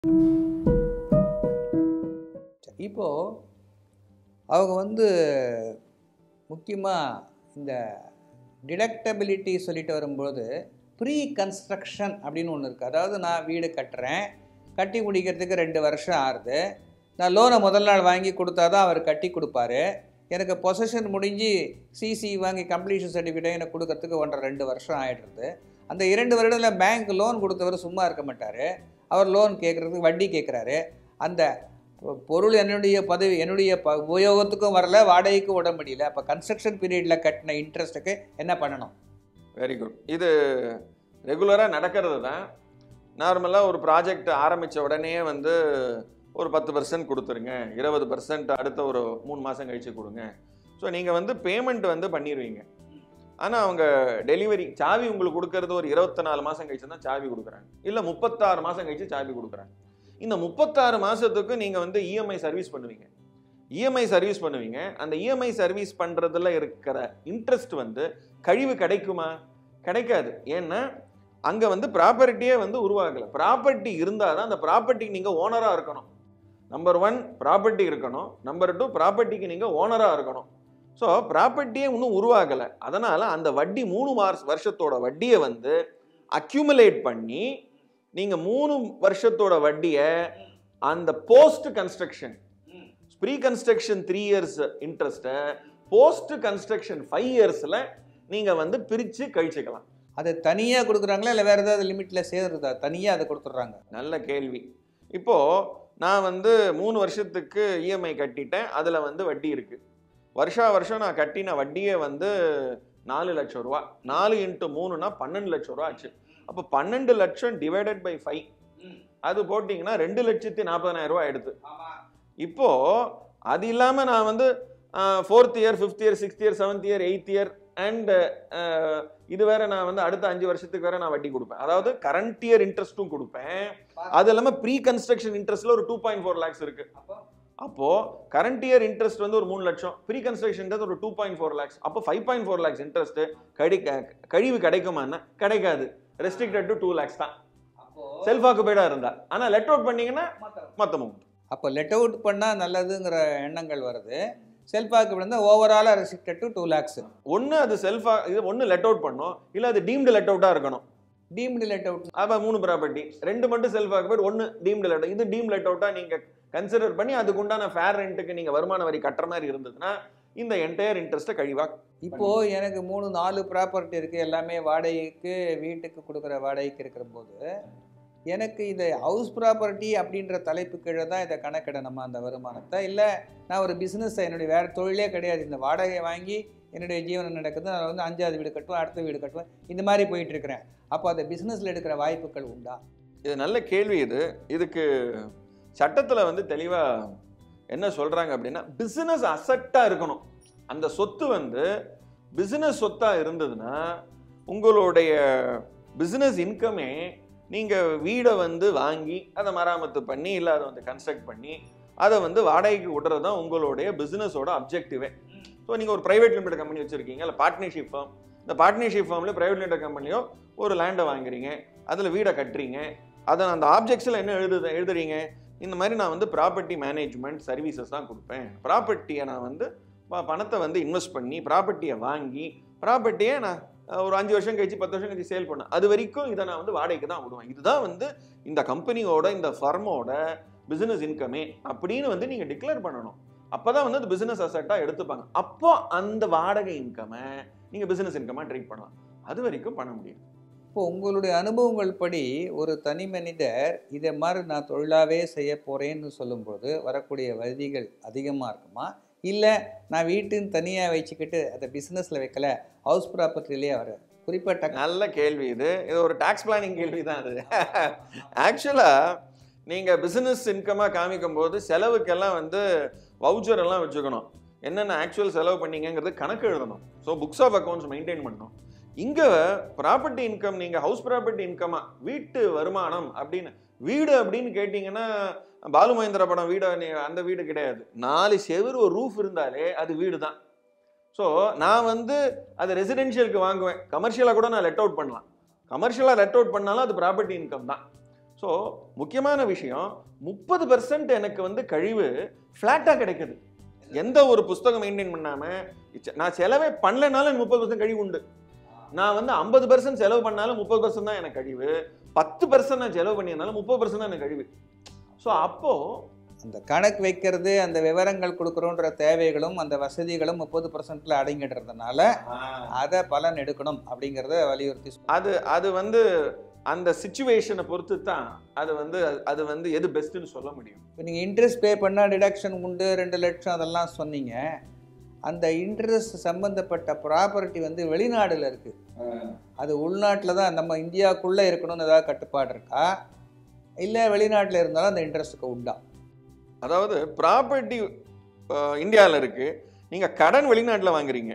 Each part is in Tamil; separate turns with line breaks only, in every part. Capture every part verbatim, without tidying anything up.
இப்போ அவங்க வந்து முக்கியமாக இந்த டிடக்டபிலிட்டி சொல்லிட்டு வரும்போது ப்ரீ கன்ஸ்ட்ரக்ஷன் அப்படின்னு ஒன்று இருக்குது. அதாவது நான் வீடு கட்டுறேன், கட்டி முடிக்கிறதுக்கு ரெண்டு வருஷம் ஆகுது. நான் லோனை முதல் நாள் வாங்கி கொடுத்தா தான் அவர் கட்டி கொடுப்பாரு. எனக்கு பொசஷன் முடிஞ்சு சிசி வாங்கி கம்ப்ளீஷன் சர்டிஃபிகேட் எனக்கு கொடுக்கறதுக்கு ஒன்றரை ரெண்டு வருஷம் ஆகிடுறது. அந்த இரண்டு வருடத்தில் பேங்க் லோன் கொடுத்தவர் சும்மா இருக்க மாட்டார். அவர் லோன் கேட்குறதுக்கு வட்டி கேட்குறாரு. அந்த பொருள் என்னுடைய பதவி என்னுடைய ப உபயோகத்துக்கும் வரல, வாடகைக்கும் விட முடியல. அப்போ கன்ஸ்ட்ரக்ஷன் பீரியடில் கட்டின இன்ட்ரெஸ்ட்டுக்கு என்ன பண்ணணும்?
Very good. இது ரெகுலராக நடக்கிறது தான். நார்மலாக ஒரு ப்ராஜெக்ட் ஆரம்பித்த உடனே வந்து ஒரு பத்து பர்சன்ட் கொடுத்துருங்க, இருபது பர்சன்ட் அடுத்த ஒரு மூணு மாதம் கழித்து கொடுங்க. ஸோ நீங்கள் வந்து பேமெண்ட் வந்து பண்ணிடுவீங்க. ஆனால் அவங்க டெலிவரி சாவி உங்களுக்கு கொடுக்கறது ஒரு இருபத்தி நாலு மாதம் கழிச்சு தான் சாவி கொடுக்குறாங்க, இல்லை முப்பத்தாறு மாதம் கழிச்சு சாவி கொடுக்குறாங்க. இந்த முப்பத்தாறு மாதத்துக்கு நீங்கள் வந்து இஎம்ஐ சர்வீஸ் பண்ணுவீங்க இஎம்ஐ சர்வீஸ் பண்ணுவீங்க அந்த இஎம்ஐ சர்வீஸ் பண்ணுறதுல இருக்கிற இன்ட்ரெஸ்ட் வந்து கழிவு கிடைக்குமா? கிடைக்காது. ஏன்னா அங்கே வந்து ப்ராப்பர்ட்டியே வந்து உருவாகலை. ப்ராப்பர்ட்டி இருந்தால் தான் அந்த ப்ராப்பர்ட்டிக்கு நீங்கள் ஓனராக இருக்கணும். நம்பர் ஒன் ப்ராப்பர்ட்டி இருக்கணும், நம்பர் டூ ப்ராப்பர்ட்டிக்கு நீங்கள் ஓனராக இருக்கணும். ஸோ ப்ராப்பர்ட்டியே இன்னும் உருவாகலை. அதனால் அந்த வட்டி மூணு மார்ச் வருஷத்தோட வட்டியை வந்து அக்யூமுலேட் பண்ணி நீங்கள் மூணு வருஷத்தோட வட்டியை அந்த post construction pre construction three years இன்ட்ரெஸ்ட்டை போஸ்ட் கன்ஸ்ட்ரக்ஷன் ஃபைவ் இயர்ஸில் நீங்கள் வந்து பிரித்து கழிச்சுக்கலாம்.
அது தனியாக கொடுக்குறாங்களா இல்லை வேறு ஏதாவது லிமிட்டில் சேர்றதா? தனியாக அதை கொடுத்துட்றாங்க.
நல்ல கேள்வி. இப்போது நான் வந்து மூணு வருஷத்துக்கு இஎம்ஐ கட்டிட்டேன், அதில் வந்து வட்டி இருக்குது. வருஷா வருஷம் நான் கட்டின வட்டியை வந்து நாலு லட்சம் ரூபா, நாலு இன்ட்டு மூணுனா பன்னெண்டு லட்சம் ரூபா ஆச்சு. அப்போ பன்னெண்டு லட்சம் டிவைடட் பை ஃபைவ் அது போட்டிங்கன்னா ரெண்டு லட்சத்தி நாற்பதாயிரம் ரூபா எடுத்து. இப்போ அது இல்லாமல் நான் வந்து fourth year fifth year sixth year seventh year eighth year and இது வேற நான் வந்து அடுத்த அஞ்சு வருஷத்துக்கு வேற நான் வட்டி கொடுப்பேன். அதாவது கரண்ட் இயர் இன்ட்ரெஸ்ட்டும் கொடுப்பேன். அது இல்லாமல் ப்ரீ கன்ஸ்ட்ரக்ஷன் இன்ட்ரெஸ்ட்ல ஒரு டூ பாயிண்ட் ஃபோர் லேக்ஸ் இருக்கு. அப்போ கரண்ட் இயர் இன்ட்ரெஸ்ட் வந்து ஒரு மூணு லட்சம், ப்ரீ கன்ஸ்ட்ரக்ஷன் ஒரு டூ பாயிண்ட் ஃபோர் லேக்ஸ். அப்போ five point four lakhs interest கடி கழிவு கிடைக்குமான்னா கிடைக்காது. ரெஸ்ட்ரிக்டட் டு டூ லேக்ஸ் தான் செல்ஃப் ஆக்குபைடா இருந்தா. ஆனா லெட் அவுட் பண்ணீங்கன்னா மொத்தமும்.
அப்போ லெட் அவுட் பண்ணால் நல்லதுங்கிற எண்ணங்கள் வருது. செல்ஃப் ஆக்குபைடு இருந்தால் ஓவராலாக ரெஸ்ட்ரிக்டட் டு டூ லேக்ஸ்.
ஒன்று அது செல்ஃபா இது ஒன்று லெட் அவுட் பண்ணும், இல்லை அது டீம்டு லெட் அவுட்டாக இருக்கணும்.
டீம்டு லெட் அவுட்
அப்போ மூணு ப்ராப்பர்ட்டி, ரெண்டு மட்டும் செல்ஃப் ஆக்குபைடு, ஒன்று டீம்டு லெட். இது டீம் லெட் அவுட்டாக நீங்கள் கன்சிடர் பண்ணி அதுக்கு உண்டான ஃபேர் ரெண்ட்டுக்கு நீங்கள் வருமான வரி கட்டுற மாதிரி இருந்ததுன்னா இந்த என்டையர் இன்ட்ரெஸ்ட்டை கழிவா.
இப்போது எனக்கு மூணு நாலு ப்ராப்பர்ட்டி இருக்குது, எல்லாமே வாடகைக்கு வீட்டுக்கு கொடுக்குற வாடகைக்கு இருக்கிற போது எனக்கு இது ஹவுஸ் ப்ராப்பர்ட்டி அப்படின்ற தலைப்பு கீழே தான் இதை கணக்கிடணுமா அந்த வருமானத்தை? இல்லை நான் ஒரு பிஸ்னஸ், என்னுடைய வேறு தொழிலே கிடையாது, இந்த வாடகையை வாங்கி என்னுடைய ஜீவனம் நடக்குது, நான் வந்து அஞ்சாவது வீடு கட்டுவேன், அடுத்த வீடு கட்டுவேன், இந்த மாதிரி போயிட்டுருக்கிறேன். அப்போ அந்த பிஸ்னஸில் எடுக்கிற வாய்ப்புகள் உண்டா?
இது நல்ல கேள்வி. இது இதுக்கு சட்டத்தில் வந்து தெளிவாக என்ன சொல்கிறாங்க அப்படின்னா, பிஸ்னஸ் அசட்டாக இருக்கணும். அந்த சொத்து வந்து பிஸ்னஸ் சொத்தாக இருந்ததுன்னா உங்களுடைய பிஸ்னஸ் இன்கமே நீங்கள் வீடை வந்து வாங்கி அதை மராமத்து பண்ணி இல்லை அதை வந்து கன்ஸ்ட்ரக்ட் பண்ணி அதை வந்து வாடகைக்கு விடுறது தான் உங்களுடைய பிஸ்னஸோட அப்ஜெக்டிவே. ஸோ நீங்கள் ஒரு ப்ரைவேட் லிமிடெட் கம்பெனி வச்சுருக்கீங்க, இல்லை பார்ட்னர்ஷிப் ஃபார்ம். இந்த பார்ட்னர்ஷிப் ஃபார்மில் ப்ரைவேட் லிமிடெட் கம்பெனியோ ஒரு லேண்டை வாங்குறீங்க, அதில் வீடை கட்டுறீங்க, அதை அந்த ஆப்ஜெக்ட்ஸில் என்ன எழுது எழுதுறீங்க இந்த மாதிரி நான் வந்து ப்ராப்பர்ட்டி மேனேஜ்மெண்ட் சர்வீசஸ் தான் கொடுப்பேன். ப்ராப்பர்ட்டியை நான் வந்து பணத்தை வந்து இன்வெஸ்ட் பண்ணி ப்ராப்பர்ட்டியை வாங்கி ப்ராப்பர்ட்டியை நான் ஒரு அஞ்சு வருஷம் கழிச்சு பத்து வருஷம் கழிச்சு சேல் பண்ணேன், அது வரைக்கும் இதை நான் வந்து வாடகைக்கு தான் விடுவேன். இதுதான் வந்து இந்த கம்பெனியோட இந்த ஃபர்மோட பிஸ்னஸ் இன்கமே அப்படின்னு வந்து நீங்கள் டிக்ளேர் பண்ணணும். அப்போ தான் வந்து அது பிஸ்னஸ் அசட்டாக எடுத்துப்பாங்க. அப்போ அந்த வாடகை இன்கமை நீங்கள் பிஸ்னஸ் இன்கமாக ட்ரீட் பண்ணலாம். அது வரைக்கும் பண்ண முடியும்.
இப்போ உங்களுடைய அனுபவங்கள் படி ஒரு தனி மனிதர் இதை மாதிரி நான் தொழிலாகவே செய்ய போகிறேன்னு சொல்லும்போது வரக்கூடிய வசதிகள் அதிகமாக இருக்குமா? இல்லை நான் வீட்டுன்னு தனியாக வச்சுக்கிட்டு அதை பிஸ்னஸில் வைக்கல, ஹவுஸ் ப்ராப்பர்ட்டிலேயே வர குறிப்பிட்ட.
நல்ல கேள்வி. இது இது ஒரு டாக்ஸ் பிளானிங் கேள்வி தான். அது ஆக்சுவலாக நீங்கள் பிஸ்னஸ் இன்கமாக காமிக்கும் போது செலவுக்கெல்லாம் வந்து வவுச்சர் எல்லாம் வச்சுக்கணும். என்னென்ன ஆக்சுவல் செலவு பண்ணீங்கிறது கணக்கு எழுதணும். So books of accounts maintain பண்ணணும். இங்கே ப்ராப்பர்ட்டி இன்கம் நீங்கள் ஹவுஸ் ப்ராப்பர்ட்டி இன்கமாக வீட்டு வருமானம் அப்படின்னு வீடு அப்படின்னு கேட்டிங்கன்னா பாலு மகேந்திரா படம் வீடு அந்த வீடு கிடையாது. நாலு செவரு ஒரு ரூஃப் இருந்தாலே அது வீடு தான். ஸோ நான் வந்து அது ரெசிடென்ஷியலுக்கு வாங்குவேன், கமர்ஷியலாக கூட நான் லெட் அவுட் பண்ணலாம். கமர்ஷியலாக லெட் அவுட் பண்ணாலும் அது ப்ராப்பர்ட்டி இன்கம் தான். ஸோ முக்கியமான விஷயம், முப்பது பர்சன்ட் எனக்கு வந்து கழிவு ஃப்ளாட்டாக கிடைக்குது. எந்த ஒரு புஸ்தகம் மெயின்டைன் பண்ணாமல் நான் செலவே பண்ணலனாலும் முப்பது பர்சன்ட் கழிவு உண்டு. நான் வந்து ஐம்பது பர்சன்ட் செலவு பண்ணாலும் முப்பது பர்சன்ட் தான் எனக்கு கழிவு. பத்து பர்சன்ட் நான் செலவு பண்ணியிருந்தாலும் முப்பது பர்சன்ட் தான் எனக்கு கழிவு. ஸோ அப்போது
அந்த கணக்கு வைக்கிறது, அந்த விவரங்கள் கொடுக்குறோன்ற தேவைகளும் அந்த வசதிகளும் முப்பது பர்சன்ட்ல அடங்கிடுறதுனால அதை பலன் எடுக்கணும் அப்படிங்கிறத வலியுறுத்தி
அது அது வந்து அந்த சிச்சுவேஷனை பொறுத்து தான் அது வந்து அது வந்து எது பெஸ்ட்டுன்னு சொல்ல முடியும்.
இப்போ நீங்கள் இன்ட்ரெஸ்ட் பே பண்ணால் டிடக்ஷன் உண்டு, ரெண்டு லட்சம் அதெல்லாம் சொன்னீங்க. அந்த இன்ட்ரெஸ்ட் சம்மந்தப்பட்ட ப்ராப்பர்ட்டி வந்து வெளிநாடுல இருக்குது, அது உள்நாட்டில் தான் நம்ம இந்தியாவுக்குள்ளே இருக்கணும்னு ஏதாவது கட்டுப்பாடு இருக்கா, இல்லை வெளிநாட்டில் இருந்தாலும் அந்த இன்ட்ரெஸ்ட்டுக்கு உண்டா?
அதாவது ப்ராப்பர்ட்டி இந்தியாவில் இருக்குது, நீங்கள் கடன் வெளிநாட்டில் வாங்குறீங்க,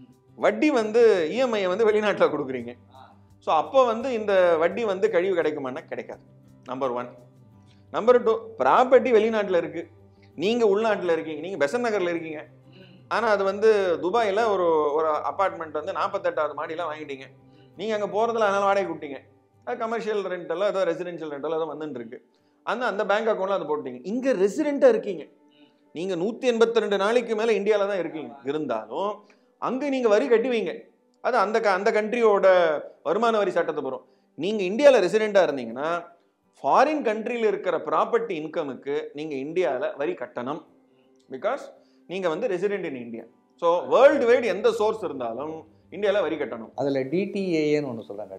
வட்டி வந்து இஎம்ஐயை வந்து வெளிநாட்டில் கொடுக்குறீங்க. ஸோ அப்போ வந்து இந்த வட்டி வந்து கழிவு கிடைக்குமானா கிடைக்காது. Number one. Number two, property வெளிநாட்டில் இருக்குது, நீங்கள் உள்நாட்டில் இருக்கீங்க, நீங்கள் பெசன் நகரில் இருக்கீங்க, ஆனால் அது வந்து துபாயில் ஒரு ஒரு அப்பார்ட்மெண்ட் வந்து நாற்பத்தெட்டாவது மாடியெலாம் வாங்கிட்டீங்க. நீங்கள் அங்கே போகிறதுல அதனால் வாடகை கொடுத்தீங்க, அது கமர்ஷியல் ரெண்டெல்லோ ஏதோ ரெசிடென்ஷியல் ரெண்டெல்லோ ஏதோ வந்துட்டு இருக்கு, அந்த அந்த பேங்க் அக்கௌண்ட்டில் அதை போட்டீங்க. இங்கே ரெசிடெண்ட்டாக இருக்கீங்க, நீங்கள் நூற்றி எண்பத்தி ரெண்டு நாளைக்கு மேலே இந்தியாவில் தான் இருக்கீங்க, இருந்தாலும் அங்கே நீங்கள் வரி கட்டுவீங்க. அது அந்த அந்த கண்ட்ரியோட வருமான வரி சட்டத்தை போகிறோம். நீங்கள் இந்தியாவில் ரெசிடெண்ட்டாக இருந்தீங்கன்னா ஃபாரின் கண்ட்ரியில் இருக்கிற ப்ராப்பர்ட்டி இன்கமுக்கு நீங்கள் இந்தியாவில் வரி கட்டணும். பிகாஸ் நீங்கள் வந்து resident in India. So world wide எந்த சோர்ஸ் இருந்தாலும் இந்தியாவில் வரி கட்டணும்.
அதில் டிடிஏன்னு ஒன்று சொல்கிறாங்க,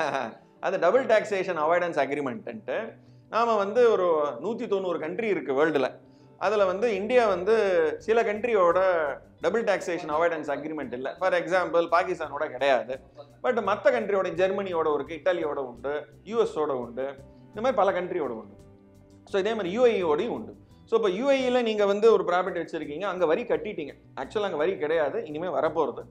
அது டபுள் டாக்ஸேஷன் அவாய்டன்ஸ் அக்ரிமெண்ட்டு. நாம் வந்து ஒரு நூற்றி தொண்ணூறு கண்ட்ரி இருக்குது வேர்ல்டில். அதில் வந்து இந்தியா வந்து சில கண்ட்ரியோட டபுள் டாக்ஸேஷன் அவாய்டன்ஸ் அக்ரிமெண்ட் இல்லை. ஃபார் எக்ஸாம்பிள் பாகிஸ்தானோட கிடையாது, பட் மற்ற கண்ட்ரியோட ஜெர்மனியோட இருக்குது, இட்டாலியோட உண்டு, யூஎஸோட உண்டு, இந்த மாதிரி பல கண்ட்ரியோட உண்டு. ஸோ இதே மாதிரி யூஏஇயோடையும் உண்டு. ஸோ இப்போ யூஏஇயில் நீங்கள் வந்து ஒரு ப்ராப்பர்ட்டி வச்சுருக்கீங்க, அங்கே வரி கட்டிட்டீங்க. ஆக்சுவலாக அங்கே வரி கிடையாது, இனிமேல் வரப்போகிறது.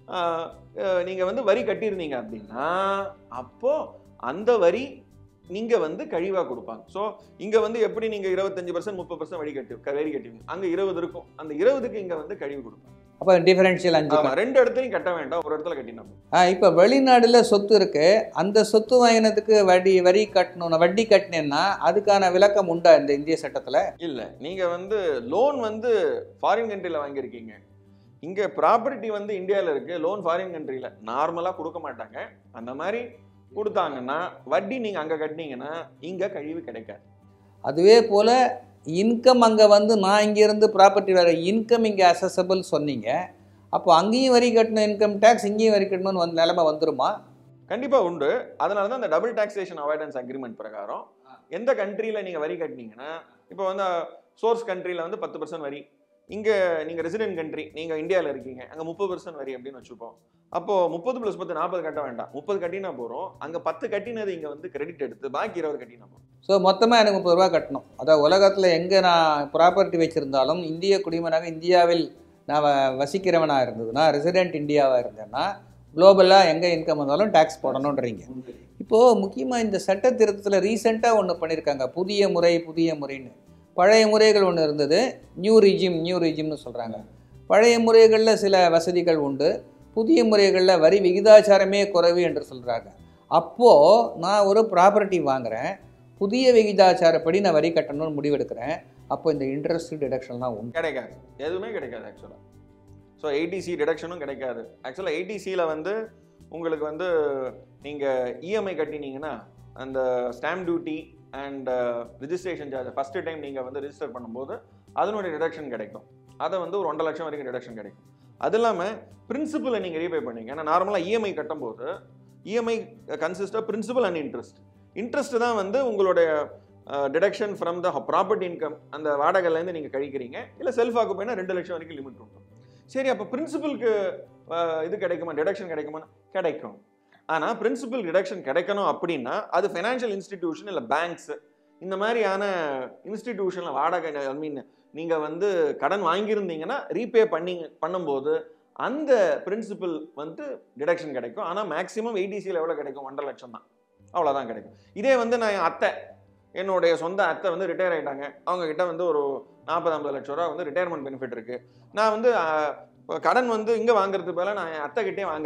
நீங்கள் வந்து வரி கட்டியிருந்தீங்க அப்படின்னா அப்போது அந்த வரி நீங்கள் வந்து கழிவாக கொடுப்பாங்க. ஸோ இங்கே வந்து எப்படி நீங்கள் இருபத்தஞ்சு பர்சன்ட் முப்பது பர்சன்ட் வரி கட்டி வரி கட்டுவீங்க, அங்கே இருபது இருக்கும், அந்த இருபதுக்கு இங்கே வந்து கழிவு கொடுப்பாங்க.
அப்போ டிஃபரன்ஷியல் அஞ்சு
ரெண்டு இடத்துலையும் கட்ட வேண்டாம், ஒரு இடத்துல கட்டினோம்.
ஆ இப்போ வெளிநாடுல சொத்து இருக்கு, அந்த சொத்து வாங்கினதுக்கு வட்டி வரி கட்டணும், வட்டி கட்டினேன்னா அதுக்கான விளக்கம் உண்டா இந்த இந்திய சட்டத்தில்?
இல்லை, நீங்கள் வந்து லோன் வந்து ஃபாரின் கண்ட்ரியில் வாங்கியிருக்கீங்க, இங்கே ப்ராப்பர்ட்டி வந்து இந்தியாவில் இருக்குது, லோன் ஃபாரின் கண்ட்ரியில் நார்மலாக கொடுக்க மாட்டாங்க. அந்த மாதிரி கொடுத்தாங்கன்னா வட்டி நீங்கள் அங்கே கட்டினீங்கன்னா இங்கே கழிவு கிடைக்காது.
அதுவே போல் இன்கம் அங்கே வந்து நான் இங்கேருந்து ப்ராப்பர்ட்டி வர இன்கம் இங்கே அசசபிள் சொன்னீங்க, அப்போ அங்கேயும் வரி கட்டணும், இன்கம் டேக்ஸ் இங்கேயும் வரி கட்டணும்னு வந்து நிலைமை வந்துருமா?
கண்டிப்பாக உண்டு. அதனால தான் இந்த டபுள் டாக்ஸேஷன் அவாய்டன்ஸ் அக்ரிமெண்ட் பிரகாரம் எந்த கண்ட்ரியில் நீங்கள் வரி கட்டினீங்கன்னா, இப்போ வந்து சோர்ஸ் கண்ட்ரியில் வந்து பத்து பர்சன்ட் வரி, இங்கே நீங்கள் ரெசிடென்ட் கண்ட்ரி நீங்கள் இந்தியாவில் இருக்கீங்க, அங்கே முப்பது பர்சன்ட் வரி அப்படின்னு வச்சுப்போம். அப்போது முப்பது ப்ளஸ் பத்து நாற்பது கட்ட வேண்டாம், முப்பது கட்டினா போகிறோம், அங்கே பத்து கட்டினது இங்கே வந்து கிரெடிட் எடுத்து பாக்கி இருபது கட்டினா போகிறோம்.
ஸோ மொத்தமாக எனக்கு முப்பது ரூபா கட்டணும். அதாவது உலகத்தில் எங்கே நான் ப்ராப்பர்ட்டி வச்சுருந்தாலும் இந்திய குடிமகனாக இந்தியாவில் நான் வ வசிக்கிறவனாக இருந்ததுன்னா, ரெசிடென்ட் இந்தியாவாக இருந்தேன்னா, குளோபலாக எங்கே இன்கம் வந்தாலும் டேக்ஸ் போடணுன்றீங்க. இப்போது முக்கியமாக இந்த சட்ட திருத்தத்தில் ரீசெண்டாக ஒன்று பண்ணியிருக்காங்க, புதிய முறை புதிய முறைன்னு. பழைய முறைகள் ஒன்று இருந்தது, நியூ ரிஜிம் நியூ ரிஜிம்னு சொல்கிறாங்க. பழைய முறைகளில் சில வசதிகள் உண்டு, புதிய முறைகளில் வரி விகிதாச்சாரமே குறைவு என்று சொல்கிறாங்க. அப்போது நான் ஒரு ப்ராப்பர்ட்டி வாங்குகிறேன், புதிய விகிதாச்சாரப்படி நான் வரி கட்டணும்னு முடிவெடுக்கிறேன், அப்போ இந்த இன்ட்ரெஸ்ட் டிடக்ஷன்லாம் உண்டு
கிடைக்காது, எதுவுமே கிடைக்காது ஆக்சுவலாக. ஸோ எயிட்டிசி டிடக்ஷனும் கிடைக்காது. ஆக்சுவலாக எயிட்டிசியில் வந்து உங்களுக்கு வந்து நீங்கள் இஎம்ஐ கட்டினீங்கன்னா அந்த stamp duty and registration charge first time நீங்கள் வந்து ரிஜிஸ்டர் பண்ணும்போது அதனுடைய டிடக்ஷன் கிடைக்கும். அதை வந்து ஒரு ஒன்றரை லட்சம் வரைக்கும் டிடக்ஷன் கிடைக்கும். அது இல்லாமல் பிரின்சிபலை நீங்கள் ரீபே பண்ணீங்க. ஏன்னா நார்மலாக இஎம்ஐ கட்டும்போது EMI consist of principal and interest. Interest தான் வந்து உங்களுடைய deduction from the property income, அந்த வாடகைலேருந்து நீங்கள் கழிக்கிறீங்க. இல்லை செல்ஃப் ஆக்குப்பைனா ரெண்டு லட்சம் வரைக்கும் லிமிட் உண்டு. சரி, அப்போ பிரின்சிபலுக்கு இது கிடைக்குமா, டிடக்ஷன் கிடைக்குமா? கிடைக்கும். ஆனால் பிரின்சிபல் டிடக்ஷன் கிடைக்கணும் அப்படின்னா அது ஃபைனான்ஷியல் இன்ஸ்டிடியூஷன் இல்லை பேங்க்ஸ் இந்த மாதிரியான இன்ஸ்டிடியூஷனில் வாடகை ஐ மீன் நீங்கள் வந்து கடன் வாங்கியிருந்தீங்கன்னா ரீபே பண்ணி பண்ணும்போது அந்த பிரின்சிபல் வந்து டிடக்ஷன் கிடைக்கும். ஆனால் மேக்ஸிமம் எயிட்டிசியில் எவ்வளோ கிடைக்கும்? ஒன்றரை லட்சம் தான், அவ்வளோதான் கிடைக்கும். இதே வந்து நான் என் அத்தை, என்னுடைய சொந்த அத்தை வந்து ரிட்டையர் ஆகிட்டாங்க, அவங்கக்கிட்ட வந்து ஒரு நாற்பது ஐம்பது லட்ச ரூபா வந்து ரிட்டையர்மெண்ட் பெனிஃபிட் இருக்குது. நான் வந்து கடன் வந்து இங்கே வாங்குறதுக்கு பதிலாக நான் என் அத்தைக்கிட்டே வாங்குறேன்.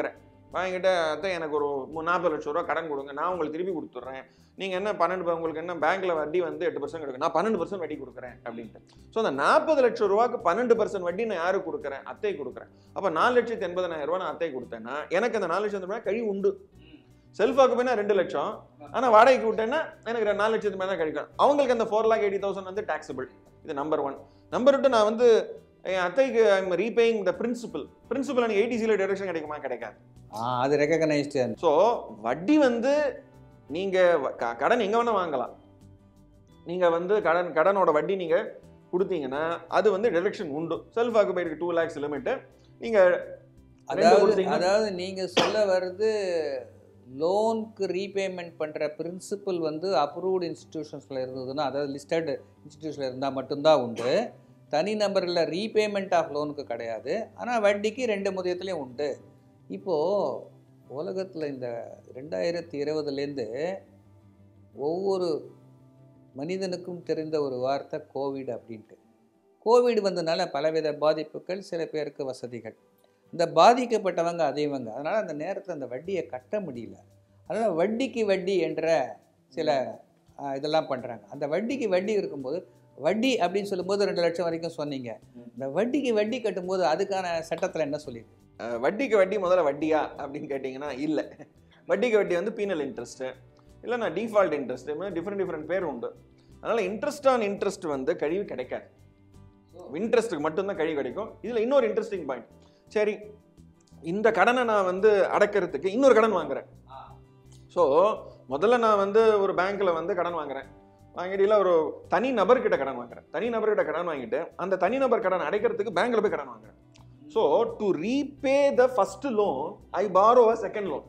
வாங்கிட்டு அத்தை எனக்கு ஒரு நாற்பது லட்சம் ரூபா கடன் கொடுங்க, நான் உங்களுக்கு திருப்பி கொடுத்துட்றேன், நீங்கள் என்ன பன்னெண்டு உங்களுக்கு என்ன பேங்க்கில் வட்டி வந்து எட்டு பர்சன்ட் கொடுங்க, நான் பன்னெண்டு பர்சன்ட் வட்டி கொடுக்குறேன் அப்படின்ட்டு. ஸோ அந்த நாற்பது லட்சம் ரூபாய்க்கு பன்னெண்டு பர்சன்ட் வட்டி நான் யாருக்கு கொடுக்குறேன்? அத்தை கொடுக்குறேன். அப்போ நாலு லட்சத்தி எண்பதாயிரம் ரூபா நான் அத்தை கொடுத்தேன்னா எனக்கு அந்த நாலு லட்சம் ரூபாய் கழிவு உண்டு. செல்ஃப் ஆக்குபைனா ரெண்டு லட்சம், ஆனால் வாடகைக்கு விட்டேன்னா எனக்கு நாலு லட்சத்து மேலே தான் கிடைக்கும். அவங்களுக்கு அந்த ஃபோர் லேக் எயிட்டி தௌசண்ட் வந்து டாக்ஸபிள். இது நம்பர் ஒன். நம்பர் டூ, நான் வந்து என் அத்தைக்கு I'm repaying the principal. Principal எனக்கு எயிட்டிசியில் டிடக்ஷன் கிடைக்குமா? கிடைக்காது.
அது ரெகக்னைஸ்டு.
ஸோ வட்டி வந்து நீங்கள் கடன் எங்கே வேணால் வாங்கலாம். நீங்கள் வந்து கடன் கடனோட வட்டி நீங்கள் கொடுத்தீங்கன்னா அது வந்து டிடக்ஷன் உண்டு. செல்ஃப் ஆக்குபைடுக்கு டூ லேக்ஸ் லிமிட்டு. நீங்கள்
அதாவது அதாவது நீங்கள் சொல்ல வருது லோனுக்கு ரீபேமெண்ட் பண்ணுற பிரின்சிபல் வந்து அப்ரூவ்டு இன்ஸ்டிடியூஷன்ஸில் இருந்ததுன்னா, அதாவது லிஸ்டட் இன்ஸ்டிடியூஷனில் இருந்தால் மட்டும்தான் உண்டு. தனி நபரில் ரீபேமெண்ட் ஆஃப் லோனுக்கு கிடையாது. ஆனால் வட்டிக்கு ரெண்டு முதியத்துலேயும் உண்டு. இப்போது உலகத்தில் இந்த ரெண்டாயிரத்தி இருபதுலேருந்து ஒவ்வொரு மனிதனுக்கும் தெரிந்த ஒரு வார்த்தை கோவிட் அப்படின்ட்டு. கோவிட் வந்ததுனால பலவித பாதிப்புகள், சில பேருக்கு வசதிகள். இந்த பாதிக்கப்பட்டவங்க அதைவங்க, அதனால் அந்த நேரத்தில் அந்த வட்டியை கட்ட முடியல. அதனால் வட்டிக்கு வட்டி என்ற சில இதெல்லாம் பண்ணுறாங்க. அந்த வட்டிக்கு வட்டி இருக்கும்போது, வட்டி அப்படின்னு சொல்லும்போது ரெண்டு லட்சம் வரைக்கும் சொன்னீங்க. இந்த வட்டிக்கு வட்டி கட்டும்போது அதுக்கான சட்டத்தில் என்ன சொல்லியிருக்கு?
வட்டிக்கு வட்டி முதல்ல வட்டியா அப்படின்னு கேட்டிங்கன்னா இல்லை. வட்டிக்கு வட்டி வந்து பீனல் இன்ட்ரெஸ்ட்டு, இல்லைனா டிஃபால்ட் இன்ட்ரெஸ்ட்டு, டிஃப்ரெண்ட் டிஃப்ரெண்ட் பேர் உண்டு. அதனால் இன்ட்ரெஸ்ட் ஆன் இன்ட்ரெஸ்ட் வந்து கழிவு கிடைக்காது. இன்ட்ரெஸ்ட்டுக்கு மட்டும்தான் கழிவு கிடைக்கும். இதில் இன்னொரு இன்ட்ரெஸ்டிங் பாயிண்ட். சரி, இந்த கடனை நான் வந்து அடைக்கிறதுக்கு இன்னொரு கடன் வாங்குறேன். ஸோ முதல்ல நான் வந்து ஒரு பேங்க்கில் வந்து கடன் வாங்குறேன். வாங்கிட்டு இல்லை ஒரு தனி நபர்கிட்ட கடன் வாங்குறேன். தனி நபர்கிட்ட கடன் வாங்கிட்டு அந்த தனிநபர் கடன் அடைக்கிறதுக்கு பேங்க்கில் போய் கடன் வாங்குறேன். So to repay the first loan I borrow a second loan.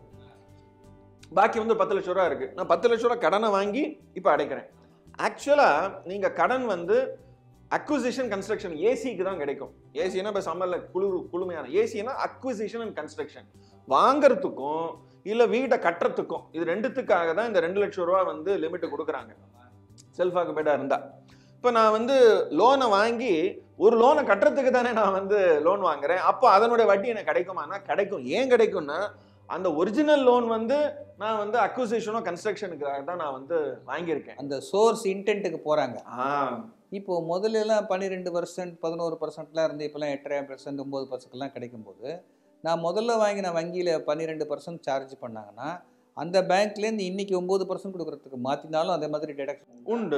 பாக்கி வந்து பத்து லட்ச ரூபா இருக்கு. நான் பத்து லட்ச ரூபா கடனை வாங்கி இப்போ அடைக்கிறேன். ஆக்சுவலாக நீங்கள் கடன் வந்து அக்விசிஷன் கன்ஸ்ட்ரக்ஷன் ஏசிக்கு தான் கிடைக்கும். ஏசினா இப்போ சம்மரில் குளிர் குளுமையான ஏசினா அக்விசிஷன் அண்ட் கன்ஸ்ட்ரக்ஷன் வாங்கறதுக்கும் இல்லை வீட்டை கட்டுறதுக்கும், இது ரெண்டுத்துக்காக தான் இந்த ரெண்டு லட்சம் ரூபா வந்து லிமிட் கொடுக்குறாங்க செல்ஃப் ஆக்குபைடாக இருந்தால். இப்போ நான் வந்து லோனை வாங்கி ஒரு லோனை கட்டுறதுக்கு தானே நான் வந்து லோன் வாங்குறேன். அப்போ அதனுடைய வட்டி எனக்கு கிடைக்குமானா கிடைக்கும். ஏன் கிடைக்கும்னா அந்த ஒரிஜினல் லோன் வந்து நான் வந்து அக்விசிஷனோ கன்ஸ்ட்ரக்ஷனுக்காக தான் நான் வந்து வாங்கியிருக்கேன்.
அந்த சோர்ஸ் இன்டென்ட்டுக்கு போகிறாங்க.
ஆ
இப்போ முதல்லலாம் பன்னிரெண்டு பர்சன்ட் பதினோரு பர்சன்ட்லாம் இருந்து இப்போலாம் எட்டரை பர்சன்ட் ஒம்பது பர்சன்ட்லாம் கிடைக்கும்போது, நான் முதல்ல வாங்கின வங்கியில் பன்னிரெண்டு பர்சன்ட் சார்ஜ் பண்ணாங்கன்னா அந்த பேங்க்லேருந்து இன்னைக்கு ஒம்பது பர்சன்ட் கொடுக்குறதுக்கு மாற்றினாலும் அதே மாதிரி டிடக்ஷன்
உண்டு.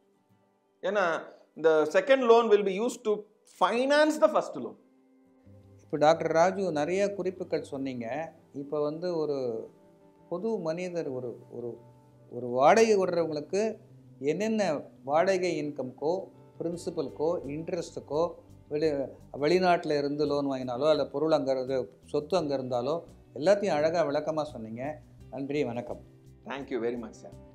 ஏன்னா இந்த second loan will be used to finance the first loan.
இப்போ டாக்டர் ராஜு நிறைய குறிப்புகள் சொன்னீங்க. இப்போ வந்து ஒரு பொது மனிதர் ஒரு ஒரு ஒரு வாடகை விடுறவங்களுக்கு என்னென்ன வாடகை இன்கம்க்கோ பிரின்சிபலுக்கோ இன்ட்ரெஸ்ட்டுக்கோ வெளி வெளிநாட்டில் இருந்து லோன் வாங்கினாலோ அல்ல பொருள் அங்கே இருந்து சொத்து அங்கே இருந்தாலோ எல்லாத்தையும் அழகாக விளக்கமாக சொன்னீங்க. நன்றி, வணக்கம்.
Thank you very much sir.